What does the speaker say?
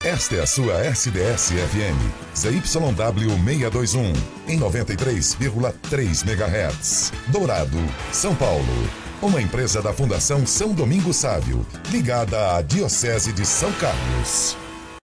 Esta é a sua SDS-FM, ZYW 621, em 93,3 MHz. Dourado, São Paulo. Uma empresa da Fundação São Domingos Sávio, ligada à Diocese de São Carlos.